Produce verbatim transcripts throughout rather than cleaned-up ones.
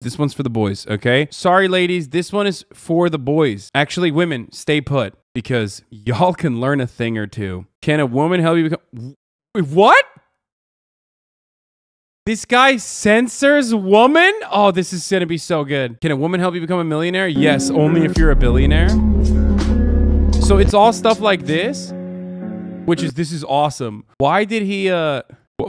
This one's for the boys, okay? Sorry, ladies. This one is for the boys. Actually, women, stay put because y'all can learn a thing or two. Can a woman help you become... Wait, what? This guy censors woman? Oh, this is gonna be so good. Can a woman help you become a millionaire? Yes, only if you're a billionaire. So it's all stuff like this, which is, this is awesome. Why did he, uh...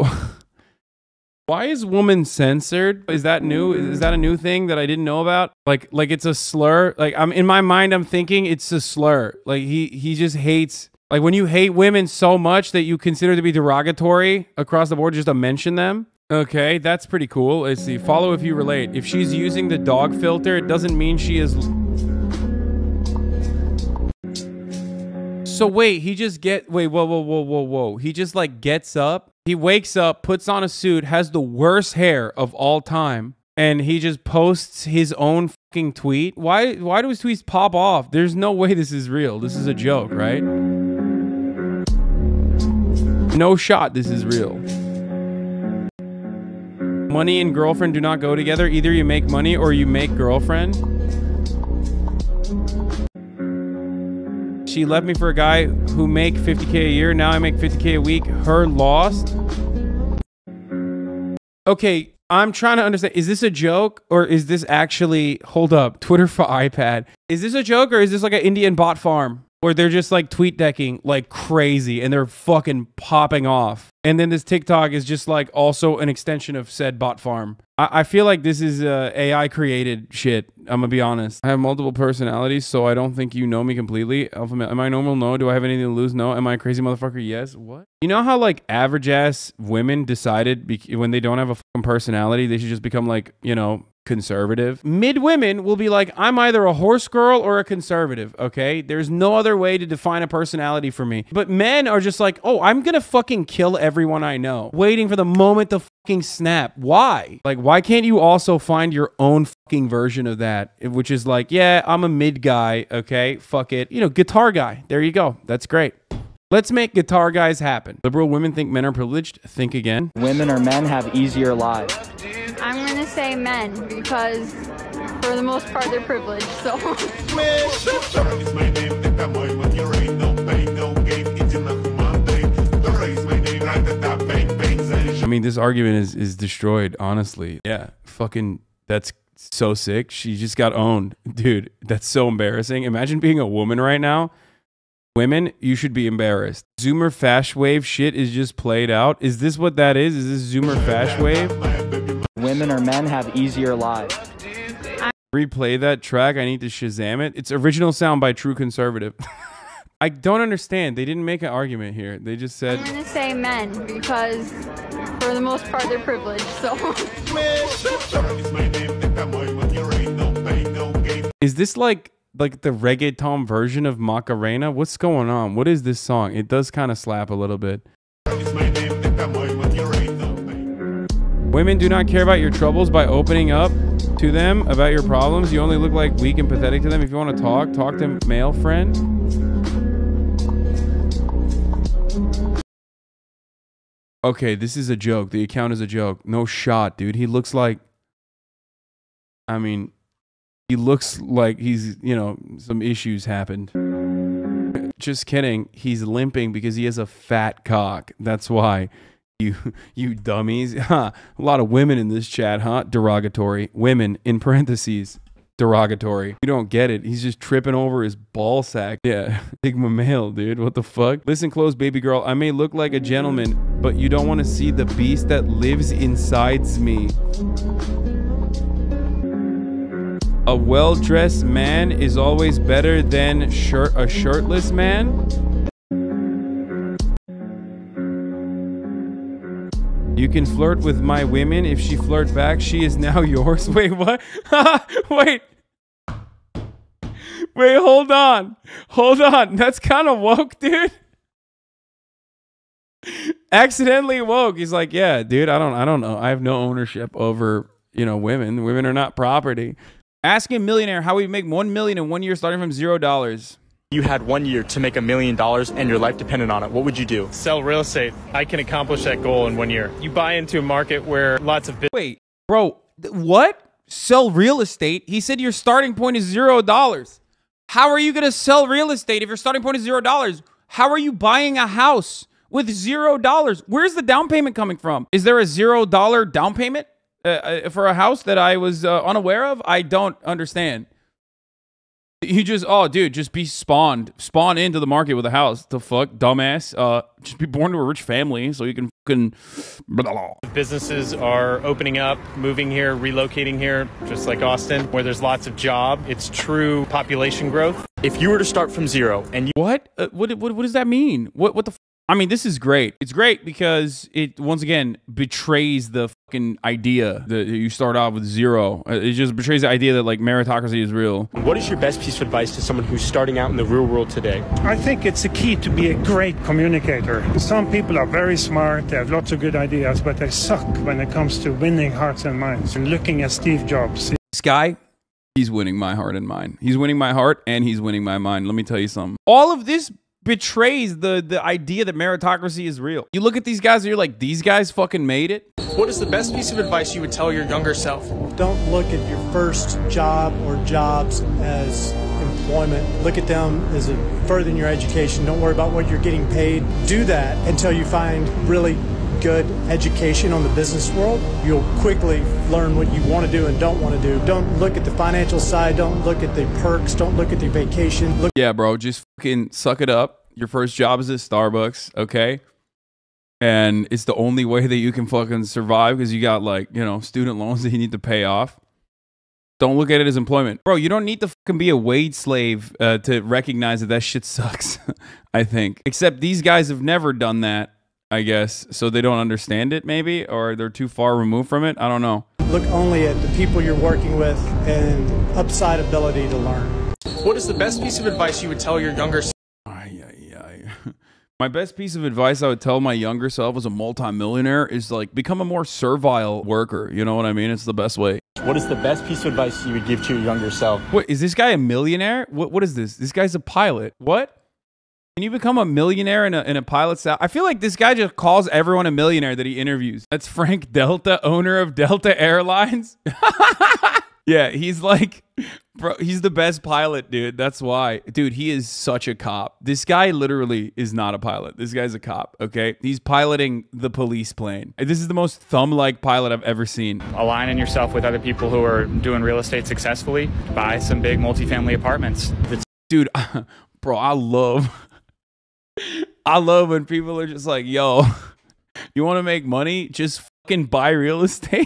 Why is woman censored? Is that new? Is that a new thing that I didn't know about? Like, like it's a slur? Like, I'm in my mind, I'm thinking it's a slur. Like, he, he just hates... Like, when you hate women so much that you consider to be derogatory across the board just to mention them. Okay, that's pretty cool. Let's see. Follow if you relate. If she's using the dog filter, it doesn't mean she is... So wait, he just get... Wait, whoa, whoa, whoa, whoa, whoa. He just, like, gets up. He wakes up, puts on a suit, has the worst hair of all time, and he just posts his own fucking tweet. Why, why do his tweets pop off? There's no way this is real. This is a joke, right? No shot this is real. Money and girlfriend do not go together. Either you make money or you make girlfriend. She left me for a guy who make fifty K a year. Now I make fifty K a week. Her lost. Okay, I'm trying to understand. Is this a joke or is this actually... Hold up. Twitter for iPad. Is this a joke or is this like an Indian bot farm? Or they're just like tweet decking like crazy and they're fucking popping off. And then this TikTok is just like also an extension of said bot farm. I, I feel like this is uh, A I created shit. I'm gonna be honest. I have multiple personalities, so I don't think you know me completely. Alpha male. Am I normal? No. Do I have anything to lose? No. Am I a crazy motherfucker? Yes. What? You know how like average ass women decided be when they don't have a fucking personality, they should just become like, you know, conservative? Mid women will be like, I'm either a horse girl or a conservative, okay? There's no other way to define a personality for me. But men are just like, oh, I'm gonna fucking kill everyone I know, waiting for the moment to fucking snap. Why? Like, why can't you also find your own fucking version of that? Which is like, yeah, I'm a mid guy, okay? Fuck it. You know, guitar guy. There you go. That's great. Let's make guitar guys happen. Liberal women think men are privileged. Think again. Women or men have easier lives. I'm gonna say men because for the most part they're privileged, so. I mean, this argument is, is destroyed, honestly. Yeah, fucking, that's so sick. She just got owned. Dude, that's so embarrassing. Imagine being a woman right now. Women, you should be embarrassed. Zoomer Fash Wave shit is just played out. Is this what that is? Is this Zoomer Fash Wave? Women or men have easier lives. Replay that track. I need to Shazam it. It's original sound by True Conservative. I don't understand. They didn't make an argument here. They just said... I'm gonna say men because for the most part they're privileged, so. Is this like... like the reggaeton version of Macarena? What's going on? What is this song? It does kind of slap a little bit. Women do not care about your troubles by opening up to them about your problems. You only look like weak and pathetic to them. If you want to talk, talk to male friend. Okay, this is a joke. The account is a joke. No shot, dude. He looks like... I mean... He looks like he's, you know, some issues happened. Just kidding. He's limping because he has a fat cock. That's why. You you dummies. Huh. A lot of women in this chat, huh? Derogatory. Women, in parentheses. Derogatory. You don't get it. He's just tripping over his ball sack. Yeah. Sigma male, dude. What the fuck? Listen close, baby girl. I may look like a gentleman, but you don't want to see the beast that lives inside me. A well-dressed man is always better than shirt a shirtless man. You can flirt with my women. If she flirt back, she is now yours. Wait, what? Wait. Wait, hold on. Hold on. That's kind of woke, dude. Accidentally woke. He's like, yeah, dude, I don't I don't know. I have no ownership over, you know, women. Women are not property. Asking a millionaire how we make one million in one year starting from zero dollars. You had one year to make a million dollars and your life depended on it. What would you do? Sell real estate. I can accomplish that goal in one year. You buy into a market where lots of... Wait, bro, what? sell real estate. He said your starting point is zero dollars. How are you going to sell real estate if your starting point is zero dollars? How are you buying a house with zero dollars? Where's the down payment coming from? Is there a zero dollar down payment uh, for a house that I was uh, unaware of? I don't understand. You just, oh, dude, just be spawned. Spawn into the market with a house. The fuck, dumbass. Uh, just be born to a rich family so you can fucking... Businesses are opening up, moving here, relocating here, just like Austin, where there's lots of job. It's true population growth. If you were to start from zero and you... What? Uh, what, what? What does that mean? What, what the... F I mean, this is great. It's great because it, once again, betrays the fucking idea that you start off with zero. It just betrays the idea that, like, meritocracy is real. What is your best piece of advice to someone who's starting out in the real world today? I think it's a key to be a great communicator. Some people are very smart, they have lots of good ideas, but they suck when it comes to winning hearts and minds. And looking at Steve Jobs. This guy, he's winning my heart and mind. He's winning my heart and he's winning my mind. Let me tell you something. All of this betrays the the idea that meritocracy is real. You look at these guys and you're like, these guys fucking made it. What is the best piece of advice you would tell your younger self? Don't look at your first job or jobs as employment. Look at them as a furthering your education. Don't worry about what you're getting paid. Do that until you find really good education on the business world. You'll quickly learn what you want to do and don't want to do. Don't look at the financial side. Don't look at the perks. Don't look at the vacation. Look yeah, bro, just fucking suck it up. Your first job is at Starbucks, okay? And it's the only way that you can fucking survive because you got, like, you know, student loans that you need to pay off. Don't look at it as employment. Bro, you don't need to fucking be a wage slave uh, to recognize that that shit sucks, I think. Except these guys have never done that, I guess. So they don't understand it, maybe? Or they're too far removed from it? I don't know. Look only at the people you're working with and upside ability to learn. What is the best piece of advice you would tell your younger self? My best piece of advice I would tell my younger self as a multimillionaire is, like, become a more servile worker. You know what I mean? It's the best way. What is the best piece of advice you would give to your younger self? What, is this guy a millionaire? What What is this? This guy's a pilot. What? Can you become a millionaire in a, in a pilot's salary? I feel like this guy just calls everyone a millionaire that he interviews. That's Frank Delta, owner of Delta Airlines. Yeah, he's like, bro, he's the best pilot, dude. That's why. Dude, he is such a cop. This guy literally is not a pilot. This guy's a cop, okay? He's piloting the police plane. This is the most thumb-like pilot I've ever seen. Aligning yourself with other people who are doing real estate successfully. Buy some big multifamily apartments. Dude, bro, I love, I love when people are just like, yo, you want to make money? Just fucking buy real estate.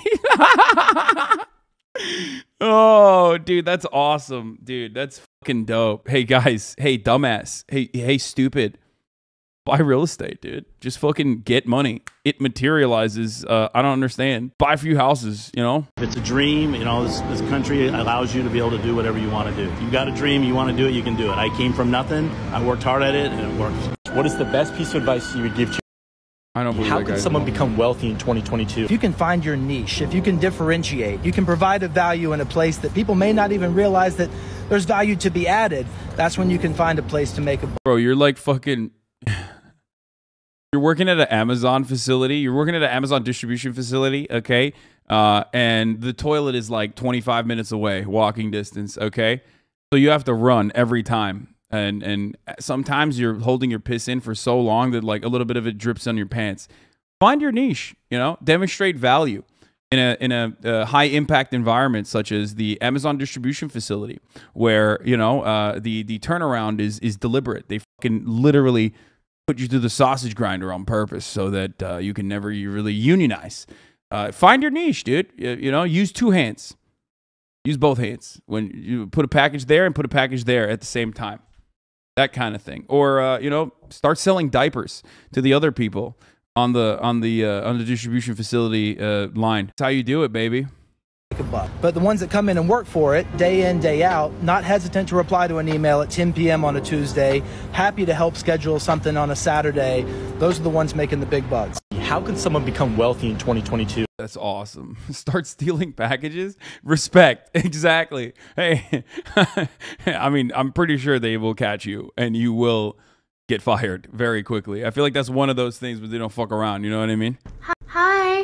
Oh, dude, that's awesome. Dude, that's fucking dope. Hey, guys. Hey, dumbass. Hey, hey, stupid. Buy real estate, dude. Just fucking get money. It materializes. Uh, I don't understand. Buy a few houses, you know? If it's a dream, you know, this, this country allows you to be able to do whatever you want to do. If you've got a dream, you want to do it, you can do it. I came from nothing. I worked hard at it, and it works. What is the best piece of advice you would give to I don't believe How that can guy. someone become wealthy in twenty twenty-two? If you can find your niche, if you can differentiate, you can provide a value in a place that people may not even realize that there's value to be added, that's when you can find a place to make a... Bro, you're like fucking... You're working at an Amazon facility. You're working at an Amazon distribution facility, okay? Uh, and the toilet is like twenty-five minutes away, walking distance, okay? So you have to run every time. And and sometimes you're holding your piss in for so long that, like, a little bit of it drips on your pants. Find your niche, you know? Demonstrate value in a in a, a high impact environment such as the Amazon distribution facility, where, you know, uh, the the turnaround is is deliberate. They fucking literally put you through the sausage grinder on purpose so that uh, you can never really unionize. Uh, find your niche, dude. You, you know, use two hands. Use both hands when you put a package there and put a package there at the same time. That kind of thing. Or, uh, you know, start selling diapers to the other people on the on the uh, on the distribution facility uh, line. That's how you do it, baby. a buck. But the ones that come in and work for it, day in, day out, not hesitant to reply to an email at ten p m on a Tuesday, happy to help schedule something on a Saturday, those are the ones making the big bucks. How can someone become wealthy in twenty twenty-two? That's awesome. Start stealing packages? Respect. Exactly. Hey, I mean, I'm pretty sure they will catch you and you will get fired very quickly. I feel like that's one of those things where they don't fuck around. You know what I mean? Hi.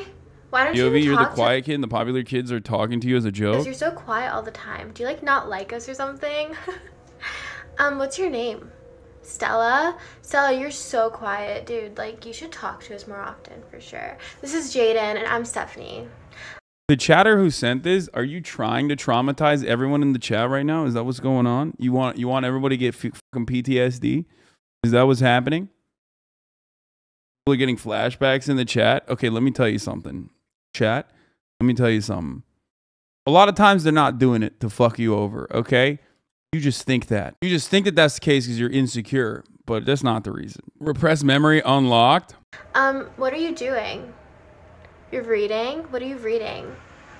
Why don't Yovi, you even you're the talk quiet kid and the popular kids are talking to you as a Because joke? you're so quiet all the time. Do you like not like us or something? um, what's your name? Stella? Stella, you're so quiet, dude. Like, you should talk to us more often, for sure. This is Jaden, and I'm Stephanie. The chatter who sent this, are you trying to traumatize everyone in the chat right now? Is that what's going on? You want you want everybody to get fucking P T S D? Is that what's happening? People are getting flashbacks in the chat. Okay, let me tell you something. Chat, let me tell you something. A lot of times they're not doing it to fuck you over, okay? You just think that. You just think that that's the case because you're insecure, but that's not the reason. Repressed memory unlocked. Um, what are you doing? You're reading? What are you reading?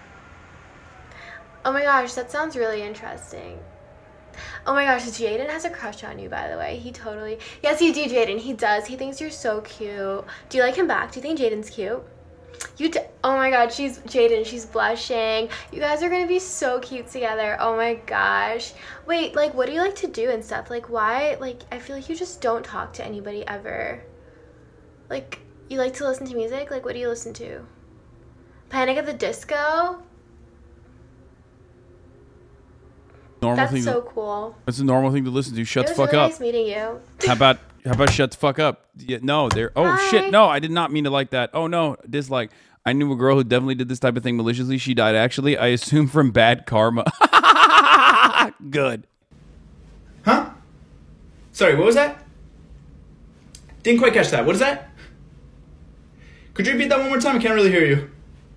Oh my gosh, that sounds really interesting. Oh my gosh, Jaden has a crush on you, by the way. He totally... Yes, you do, Jaden. He does. He thinks you're so cute. Do you like him back? Do you think Jaden's cute? You d oh my god, she's Jaden, she's blushing. You guys are gonna be so cute together. Oh my gosh. Wait, like, what do you like to do and stuff? Like, why? Like, I feel like you just don't talk to anybody ever. Like, you like to listen to music? Like, what do you listen to? Panic at the Disco? Normal That's thing so to, cool. That's a normal thing to listen to. Shut It the was fuck really up. nice meeting you. How about how about shut the fuck up? Yeah, no, there. Oh Hi. shit, no, I did not mean to like that. Oh no, dislike. I knew a girl who definitely did this type of thing maliciously. She died actually. I assume from bad karma. Good. Huh? Sorry, what was that? Didn't quite catch that. What is that? Could you repeat that one more time? I can't really hear you.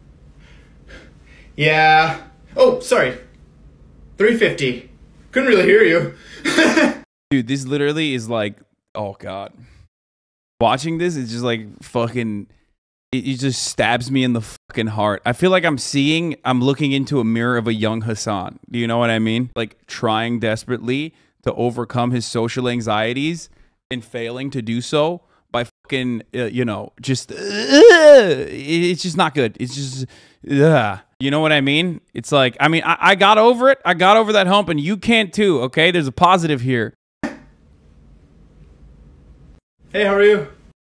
Yeah. Oh, sorry. three fifty. Couldn't really hear you. Dude, this literally is like, oh god. Watching this is just like fucking, it, it just stabs me in the fucking heart. I feel like I'm seeing, I'm looking into a mirror of a young Hassan. Do you know what I mean? Like trying desperately to overcome his social anxieties and failing to do so by fucking, uh, you know, just, uh, it's just not good. It's just, uh, you know what I mean? It's like, I mean, I, I got over it. I got over that hump and you can't too, okay? There's a positive here. Hey, how are you?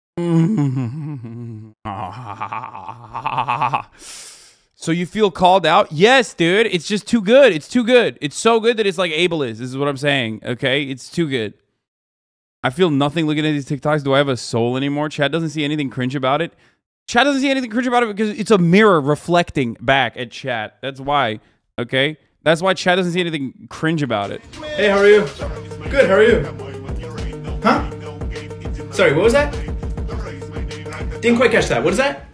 So you feel called out? Yes, dude. It's just too good. It's too good. It's so good that it's like ableist. This is what I'm saying, okay? It's too good. I feel nothing looking at these TikToks. Do I have a soul anymore? Chad doesn't see anything cringe about it. Chad doesn't see anything cringe about it because it's a mirror reflecting back at chat. That's why, okay? That's why Chad doesn't see anything cringe about it. Hey, how are you? Good, how are you? Huh? Sorry, what was that? Didn't quite catch that. What is that?